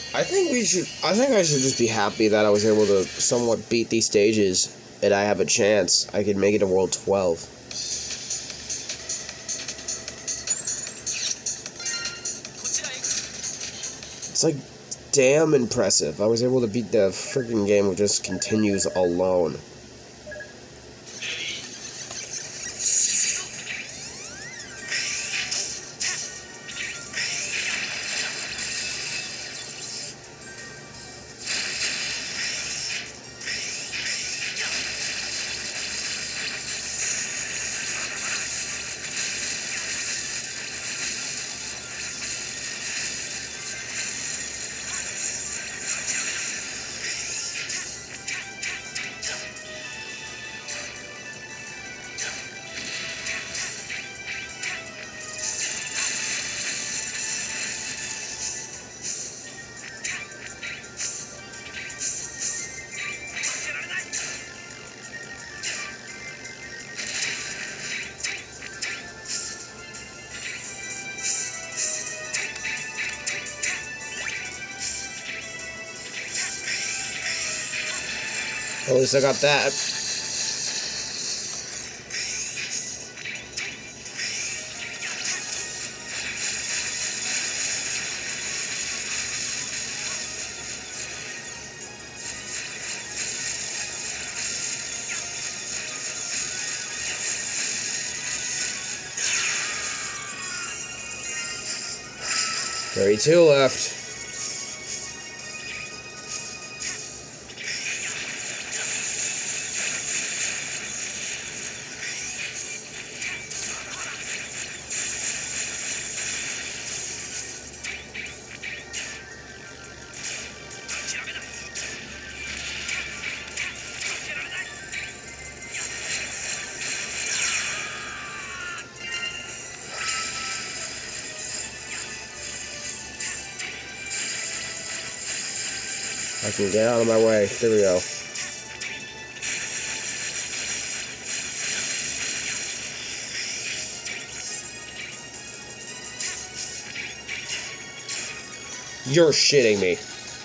I think I should just be happy that I was able to somewhat beat these stages, and I have a chance. I could make it to World 12. It's like damn impressive. I was able to beat the freaking game which just continues alone. At least I got that. Two left. I can get out of my way. There we go. You're shitting me.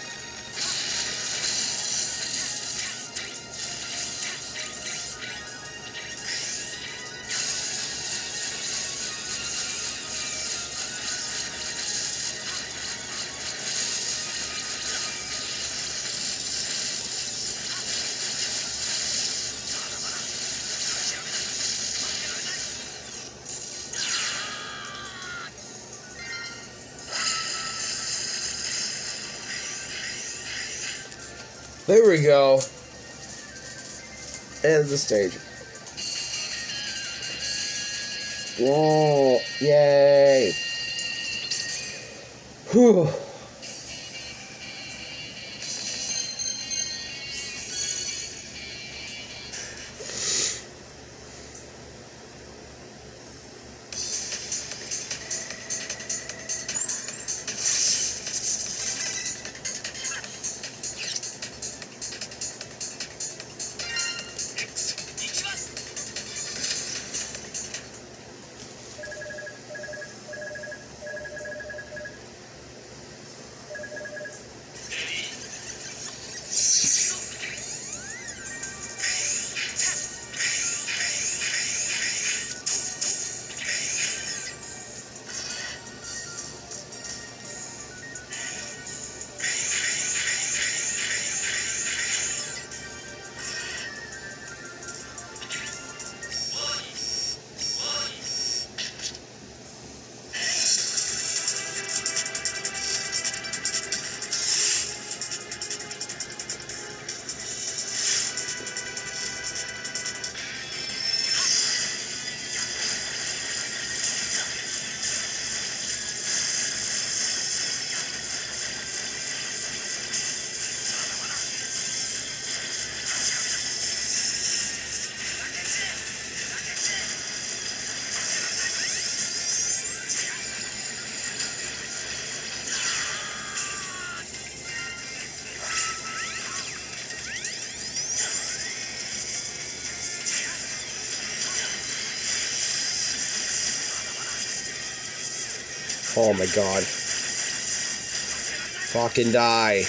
There we go. End the stage. Whoa! Yay! Whew. Oh my god. Fucking die.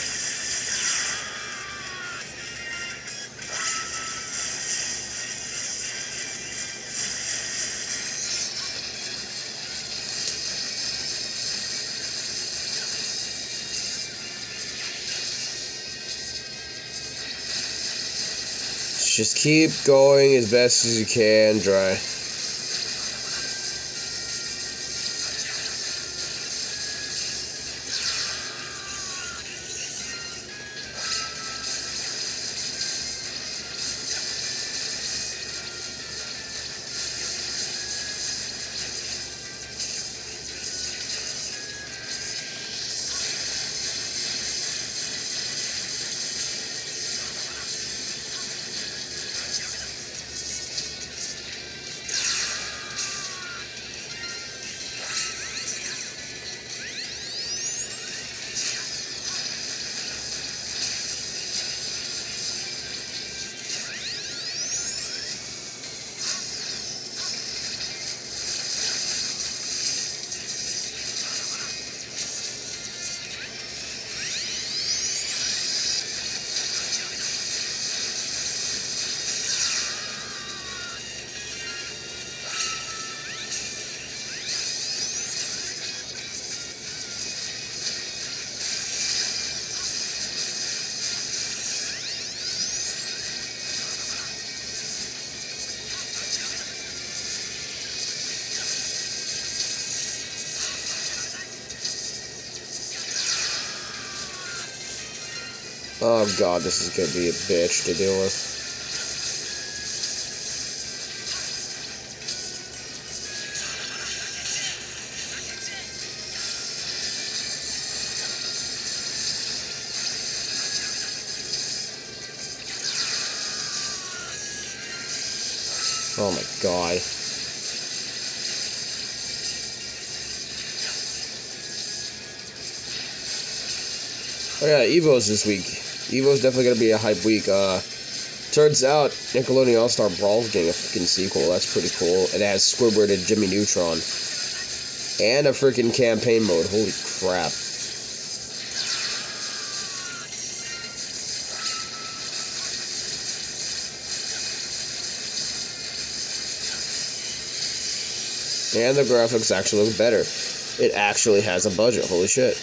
Just keep going as best as you can, Dry. Oh god, this is gonna be a bitch to deal with. Oh my god. Oh yeah, Evo's this week. Evo's definitely gonna be a hype week. Turns out Nickelodeon All-Star Brawl's getting a freaking sequel. That's pretty cool. It has Squidward and Jimmy Neutron. And a freaking campaign mode. Holy crap. And the graphics actually look better. It actually has a budget. Holy shit.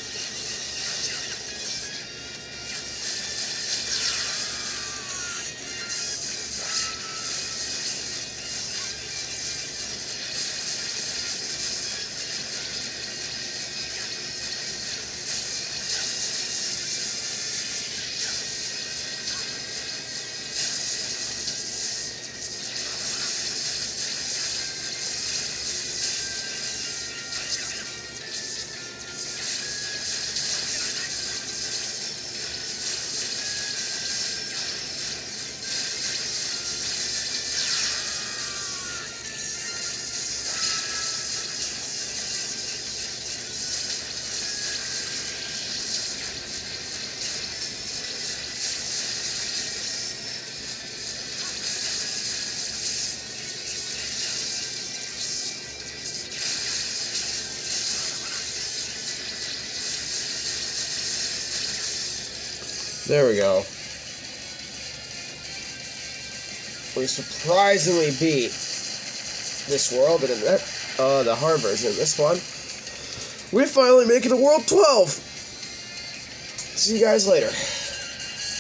There we go. We surprisingly beat this world, and in that, the hard version of this one, we finally make it to World 12! See you guys later.